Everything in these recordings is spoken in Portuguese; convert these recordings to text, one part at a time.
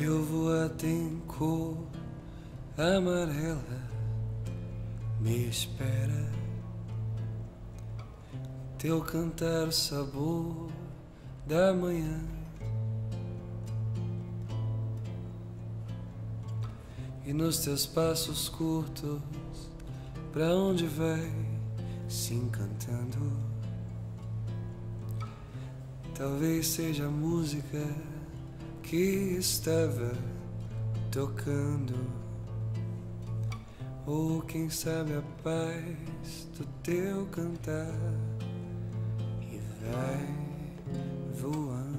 Eu vou até em cor amarela, me espera. Teu cantar, o sabor da manhã. E nos teus passos curtos, pra onde vai se encantando? Talvez seja a música que estava tocando, ou quem sabe a paz do teu cantar, e vai voando.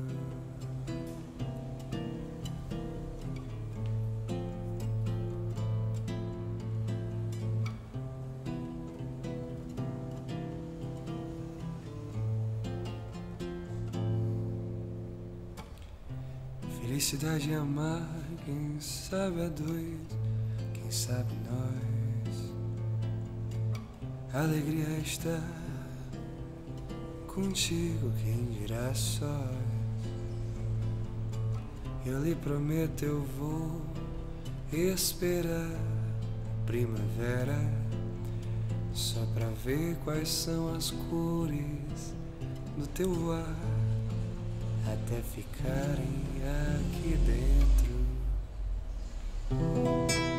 Felicidade é amar, quem sabe a dois, quem sabe nós. Alegria é estar contigo, quem dirá sós. Eu lhe prometo, eu vou esperar primavera, só pra ver quais são as cores do teu ar, até ficarem aqui dentro.